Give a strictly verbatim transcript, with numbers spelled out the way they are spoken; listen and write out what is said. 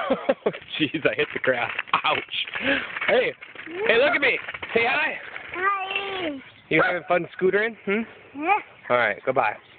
Jeez, I hit the grass. Ouch. Hey, hey, look at me. Say hi. Hi. You having fun scootering? Hmm? Yeah. All right, goodbye.